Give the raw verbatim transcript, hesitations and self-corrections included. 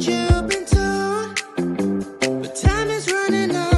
you've been told, but time is running out.